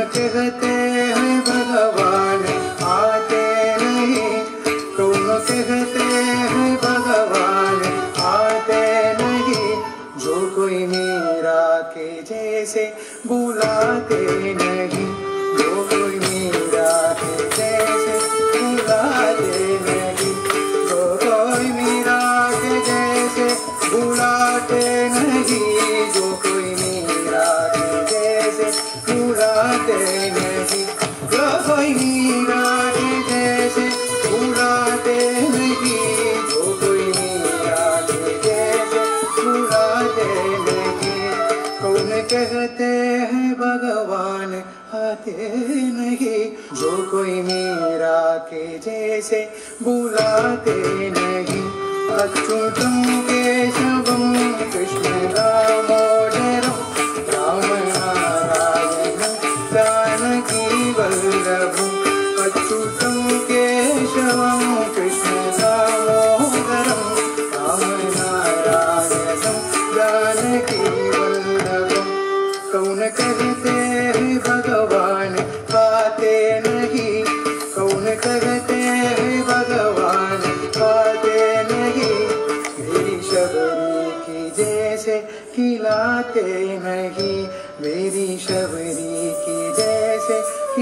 कहते हैं भगवान आते नहीं, कौन कहते हैं भगवान आते नहीं, जो कोई मीरा के जैसे बुलाते नहीं, जो कोई मीरा के जैसे बुलाते नहीं, जो कोई मीरा के जैसे बुलाते नहीं, जो कोई मीरा के जैसे बुलाते नहीं, जो कोई मीरा के जैसे बुलाते नहीं, जो कोई मीरा के जैसे बुलाते नहीं, कौन कहते हैं भगवान आते नहीं, जो कोई मीरा के जैसे बुलाते नहीं, अच्युतं केशवं कृष्ण दामोदरं राम नारायणं जानकी वल्लभम्, अच्युतं केशवं कृष्ण दामोदरं राम नारायणं जानकी वल्लभम्, कौन कहते हैं भगवान आते नहीं, कौन कहते हैं भगवान आते नहीं, मेरी शबरी की जैसे खिलाते नहीं, मेरी शबरी की जैसे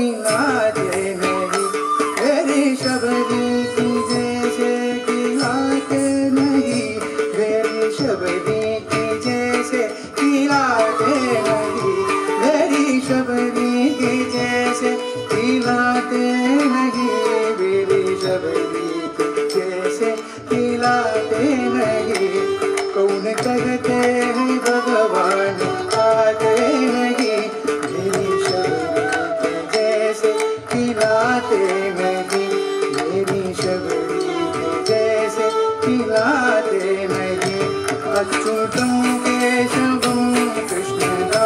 खिलाते नहीं, मेरी शबरी की जैसे खिलाते नहीं, मेरी शबरी की जैसे खिलाते नहीं, मेरी शबरी की जैसे खिलाते नहीं, मेरी शबरी की जैसे खिलाते नहीं, कौन कहते हैं भगवान आते नहीं, मेरी शबरी के जैसे खिलाते नहीं, मेरी शबरी के जैसे खिलाते नहीं, अच्युतं केशवं कृष्ण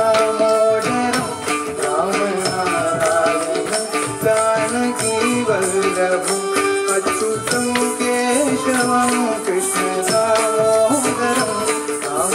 दामोदरं राम नारायणं जानकी वल्लभम्, अच्युतं केशवं कृष्ण दामोदरं राम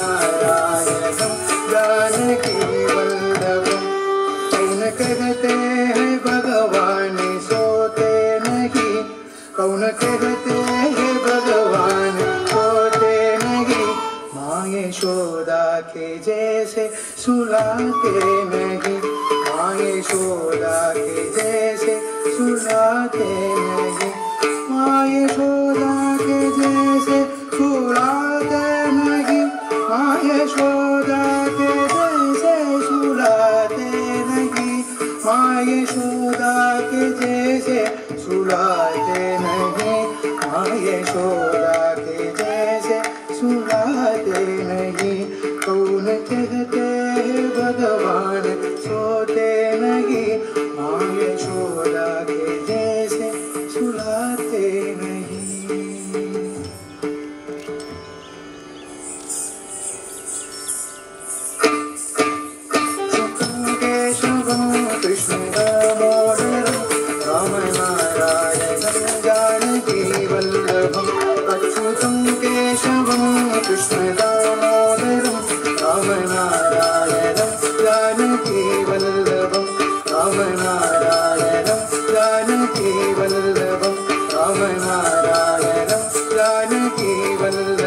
नारायणं जानकी वल्लभम्, कौन कहते हैं भगवान सोते नहीं, कौन कहते हैं भगवान सोते नहीं, माँ यशोदा के जैसे सुलाते नहीं, माँ यशोदा के जैसे सुलाते नहीं, माँ यशोदा के जैसे सुलाते नहीं, माँ यशोदा के जैसे सुलाते नहीं, माँ यशोदा के जैसे सुलाते नहीं, माँ यशोदा के जैसे सुलाते नहीं, कौन कहते हैं भगवान सोते नहीं, माँ यशोदा के जैसे सुलाते नहीं। कृष्ण दामोदरं राम नारायणं जानकी वल्लभम्, अच्युतं केशवं कृष्ण दामोदरं राम नारायणं जानकी वल्लभम्, राम नारायणं जानकी वल्लभम्, राम नारायणं जानकी वल्लभम्।